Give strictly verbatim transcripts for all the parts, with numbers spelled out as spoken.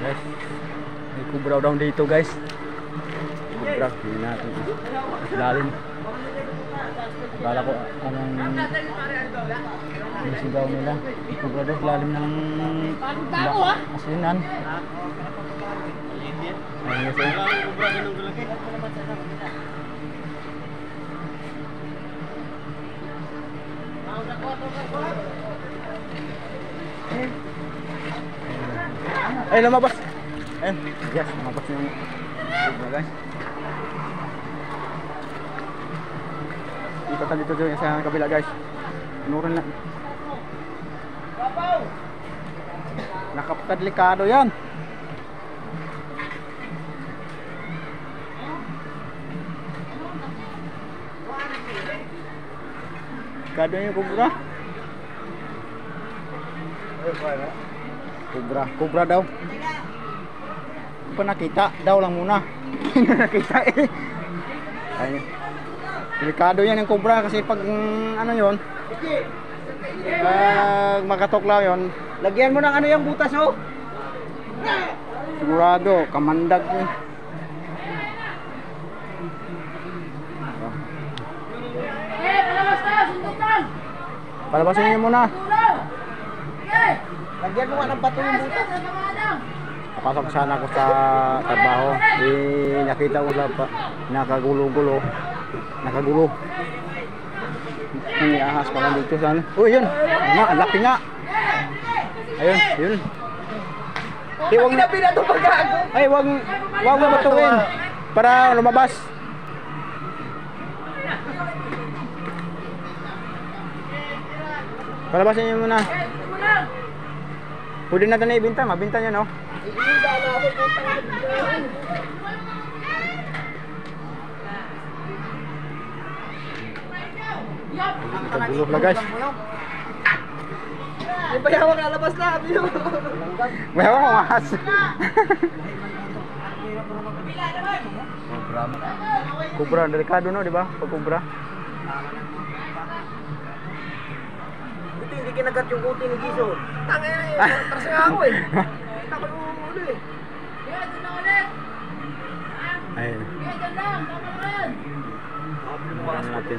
Guys, may kubra daw dito guys. Kubra, hindi natin. Lalim. Kala ko anong sigaw nila. Kubra daw, lalim ng asinan. Ayun guys eh. Ay, lumabas. Ayun, yes, lumabas yung kubra guys. Dito tayo dito dito sa kabila guys. Nuran na. Nakapagdelikado yan. Kado yung kubra. Kubra, kubra daw. Kung pa nakita, daw lang muna. Hindi nakita eh. Ayun. Delikado yan yung kubra kasi pag mm, ano yun, pag makatok lang yun, lagyan mo ng ano yung butas oh. Sigurado, kamandag eh. Palabasin niyo muna. Lagyan mo nga ng bato yung butas. Papasok sana ako sa trabaho. Eh, nakita ko lang pa, nakagulo-gulo. Nakagulo. May ahas pala dito sana. Oh, yun. Ano, ang laki nga. Ayun, yun. Ay, wag na pinato pagkago. Ay, wag, wag mo batuin para lumabas. Palabasin niyo muna. Pwede natin na ibinta, mabinta niya no? Kabulok na guys. May bayawang lalabas na, abiyo. Bayawang ahas. Kubra, delikado no, di ba? Pag kubra. Hindi kinagat yung kuti ni Giso. Tangin na eh, taras nga ako eh. Tako yung ulo eh. Kaya doon na ulit. Ayun. Kaya dyan lang, tama naman. Ano natin?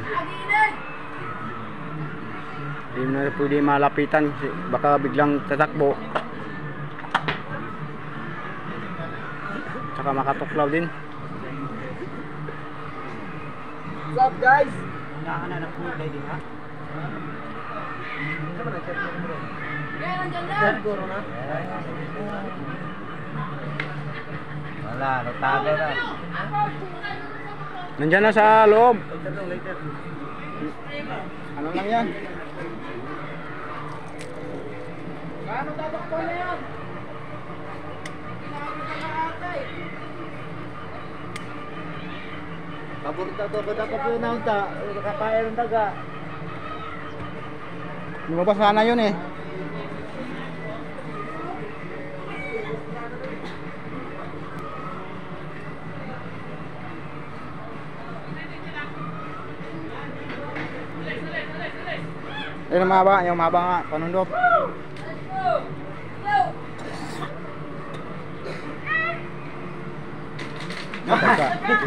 Hindi na pwede malapitan. Baka biglang tatakbo. Tsaka makatuklaw din. What's up guys? Nakahanap ng kulay din ha? Wala, natago na. Nandiyan na sa loob. Ano lang yan? Paano tatakbo na yan? Paborito to, ba't ako po na unta? Nakakaya ng daga. Lumabas sana yun eh. Ayun ang mahaba, yung mahaba nga, panundok. Napaka.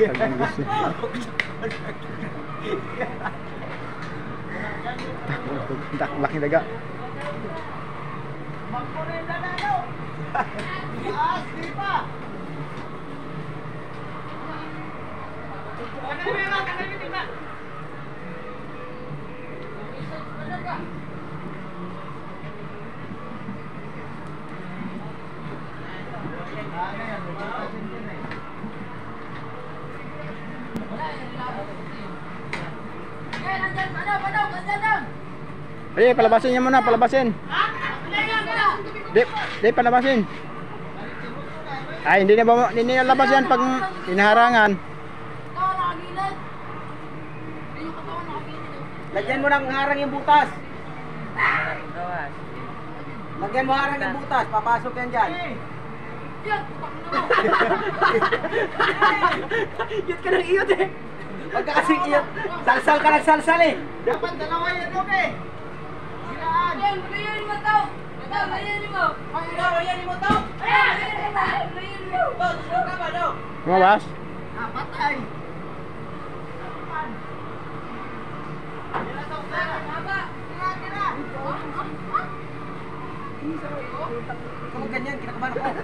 Tak laki daga. Magporenda na daw. Asli pa. Ano ba yan? Ano ba yan? Ay, palabasin niya muna, palabasin. Di, di palabasin. Ay, hindi na ba, hindi na labas yan pag inaharangan. Lagyan mo ng harang yung butas. Lagyan mo harang yung butas, papasok yan dyan. Iyot ka ng iyot eh. Pagka kasing iyot, salsal ka nagsalsal eh. Dapat dalawa yan, okay? Silaan. Ayan, magayanin mo to. Ito, magayanin mo. Ito, magayanin mo to. Ayan, magayanin mo. Lumabas? Ah, patay. Kung ganyan, kinakabahan ako.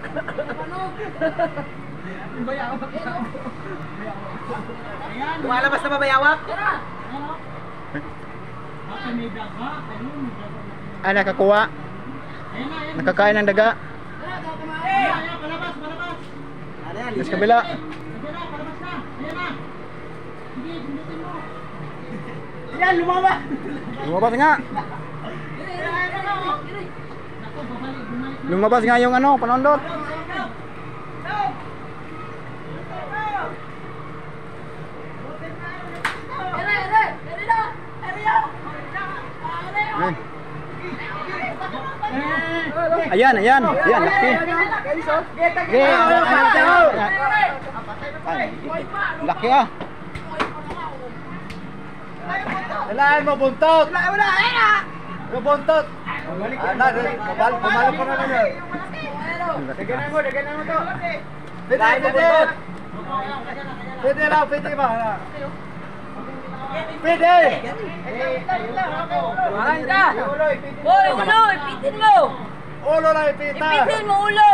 Yung bayawak. Lumalabas na ba bayawak? Ah, nakakuha. Nakakain ng daga. Palabas, palabas. Sa kabila. Yan, lumabas. Lumabas nga. Lumabas nga yung ano, panondot. Ayan, ayan. Ayan, laki. Laki ah. Kailangan mo buntot. Wala, wala, wala. Buntot. Ana, kabal, pumalo pa naman yun. Daganan mo, daganan mo to. Pwede, pwede. Pwede lang, pwede ba? Pwede. Marang ka. Hoy, ulo, ipitin mo. Ulo lang ipita. Ipitin mo ulo.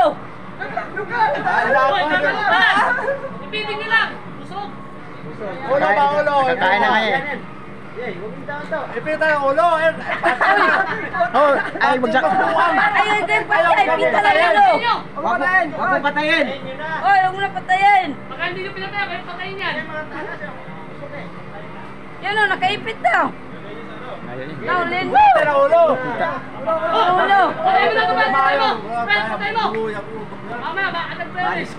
Ipitin niyo lang. Busog. Ulo ba, ulo? Nakakain na nga eh. Ipita yung ulo. Oh, ay magsak. Ayun, kayo pala, ipita lang ulo. Huwag mo patayin. Huwag mo patayin. Hoy, huwag mo na patayin. Baka hindi niyo pinatay, kayo patayin yan. Yan o, nakaipit na. Naulin mo. Ipita yung ulo. Ulo. Patay mo na ito, Brad. Patay mo. Brad, patay mo. Mamaya, baka nag-play ulit.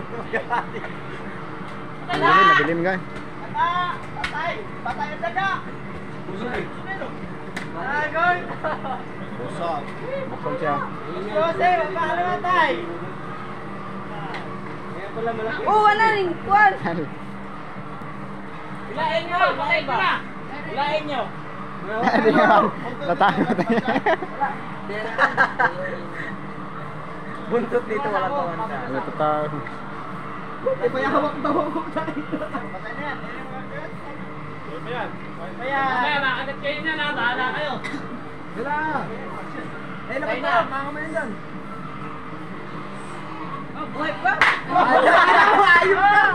Patay na. Madilim, madilim nga. Patay. Patay ang daga. Busog eh. Patay, goy. Busog. Busog siya. Jose, paano matay? Oh, wala rin. Kuwan. Ilahin nyo. Patay ko na. Ilahin nyo. Hindi naman. Tatakot niya. Buntot dito, wala tawan ka. Tatakot. Eh, may hawak daw ako tayo. Patay na yan. Ayan. Mamaya, makagat kayo niya na. Bahala kayo. Wala. Eh, labas na. Mga kamayan dyan. Oh, buhay pa. Ayun ka!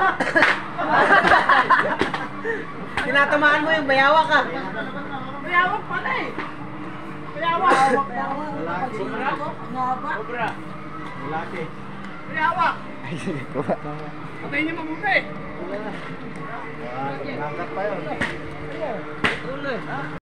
Tinatamaan mo yung bayawak ka. Mayawag pala eh. Mayawag. Lalaki. Cobra. Lalaki. Mayawak. Ay, sige, kuha. Patay niyo mabuti. Wala na. Nangkat pa yun.